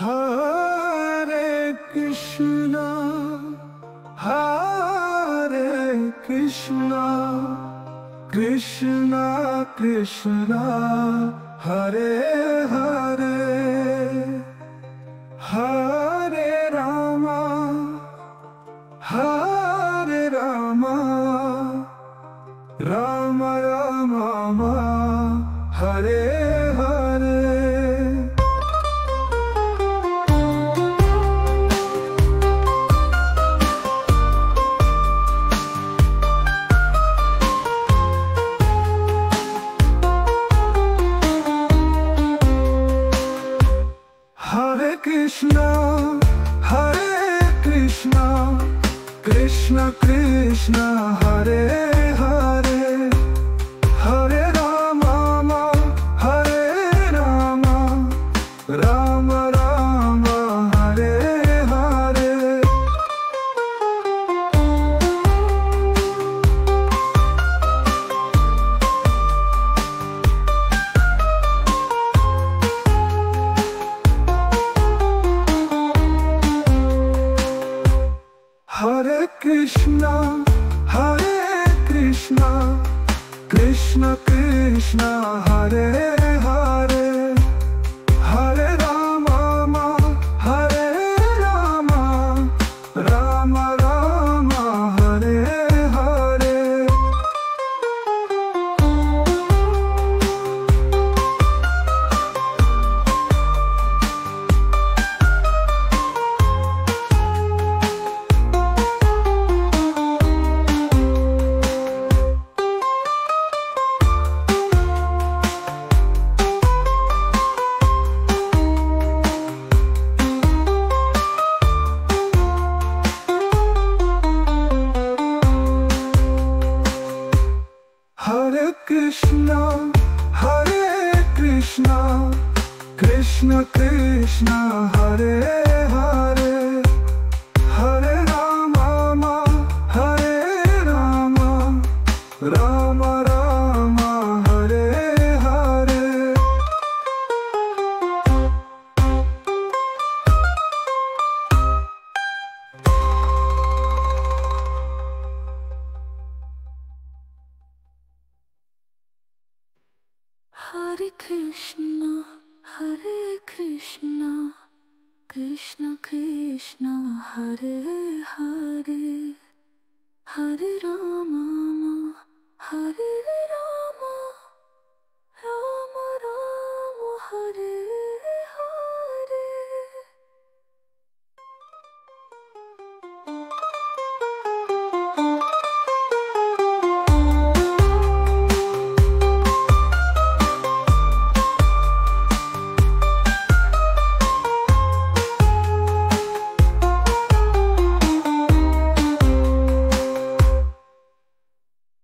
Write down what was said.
Hare Krishna, Hare Krishna, Krishna Krishna, Hare Hare, Hare Rama, Hare Rama, Rama Rama, Hare Hare. Hare Krishna, Hare Krishna, Krishna Krishna, Hare Hare, Hare Rama, Hare Rama, Rama Rama, Hare Hare. Hare Krishna, Hare Krishna, Krishna Krishna, Hare Hare, Hare Rama, Hare Rama, Rama Rama, Hare Hare. Hare Krishna, Hare Krishna, Krishna Krishna, Hare Hare, Hare Rama, Hare Rama, Rama Rama, Hare Hare. Hare Krishna, Hare Krishna, Krishna Krishna, Hare Hare, Hare Rama, Hare